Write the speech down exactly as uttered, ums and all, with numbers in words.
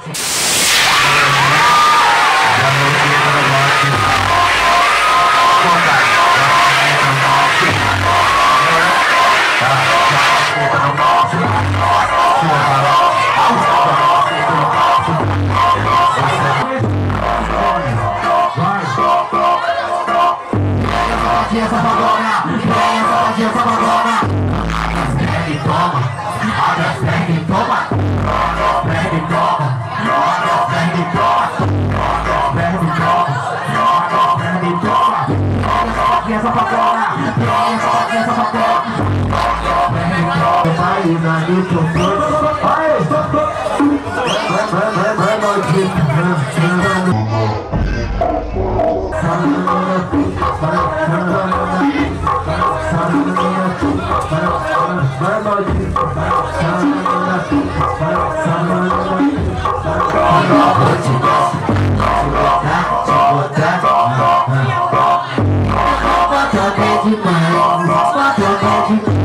Essa bagona, vem essa batia, essa bagona. Pega e toma, olha, pega e toma. Pega e toma, olha, pega e toma. Pega e toma, olha, pega e toma. Essa batia, essa bagona, vem essa batia, essa bagona. Pega e toma, vai na litro, vai, vai, vai, vai, maldito. Bota demais, bota demais.